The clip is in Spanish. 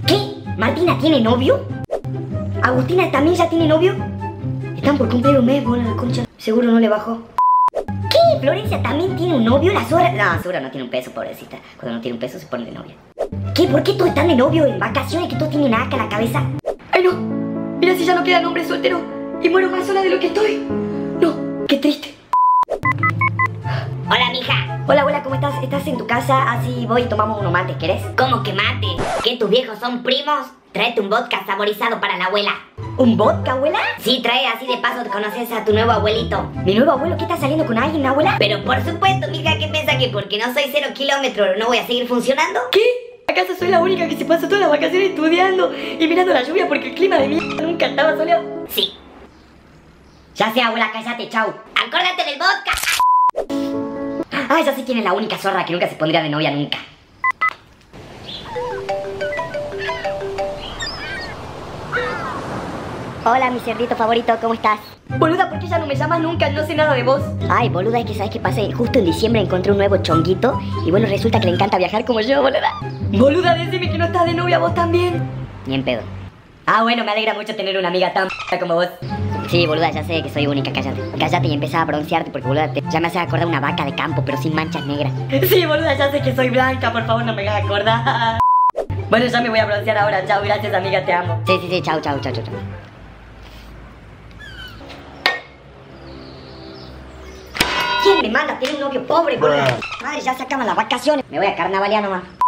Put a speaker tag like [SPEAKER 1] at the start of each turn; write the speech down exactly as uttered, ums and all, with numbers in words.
[SPEAKER 1] ¿Qué? ¿Martina tiene novio? ¿Agustina también ya tiene novio? Están por cumplir un mes, bola la concha. Seguro no le bajó. ¿Qué? ¿Florencia también tiene un novio? La Zora... No, seguro no tiene un peso, pobrecita. Cuando no tiene un peso se pone de novia. ¿Qué? ¿Por qué todos están de novio en vacaciones que todos tienen acá en la cabeza? ¡Ay, no! Mira si ya no queda hombre soltero y muero más sola de lo que estoy. No, qué triste.
[SPEAKER 2] Hola, mija.
[SPEAKER 1] Hola, abuela, ¿cómo estás? ¿Estás en tu casa? Así voy y tomamos unos mates, ¿querés?
[SPEAKER 2] ¿Cómo que mate? ¿Qué, tus viejos son primos? Tráete un vodka saborizado para la abuela.
[SPEAKER 1] ¿Un vodka, abuela?
[SPEAKER 2] Sí, trae, así de paso te conoces a tu nuevo abuelito.
[SPEAKER 1] ¿Mi nuevo abuelo? ¿Qué está saliendo con alguien, abuela?
[SPEAKER 2] Pero por supuesto, mija, ¿qué piensa que porque no soy cero kilómetros no voy a seguir funcionando?
[SPEAKER 1] ¿Qué? ¿Acaso soy la única que se pasó todas las vacaciones estudiando y mirando la lluvia porque el clima de mierda nunca estaba soleado?
[SPEAKER 2] Sí.
[SPEAKER 1] Ya sé, abuela, cállate, chau.
[SPEAKER 2] Acórdate del vodka.
[SPEAKER 1] Ah, ya sé quién es la única zorra que nunca se pondría de novia nunca. Hola, mi cerdito favorito, ¿cómo estás? Boluda, ¿por qué ya no me llamas nunca? No sé nada de vos. Ay, boluda, es que sabes qué pasa. Justo en diciembre encontré un nuevo chonguito y bueno, resulta que le encanta viajar como yo, boluda. Boluda, decime que no estás de novia vos también. Ni en pedo. Ah, bueno, me alegra mucho tener una amiga tan p*** como vos. Sí, boluda, ya sé que soy única, cállate. Cállate y empezá a broncearte porque, boluda, te... ya me hace acordar una vaca de campo, pero sin manchas negras. Sí, boluda, ya sé que soy blanca, por favor no me hagas acordar. Bueno, ya me voy a broncear ahora. Chao, gracias, amiga, te amo. Sí, sí, sí, chao, chao, chao, chao. ¿Quién me manda a tener un novio pobre, boludo? Madre, ya se acaban las vacaciones. Me voy a carnavalear nomás.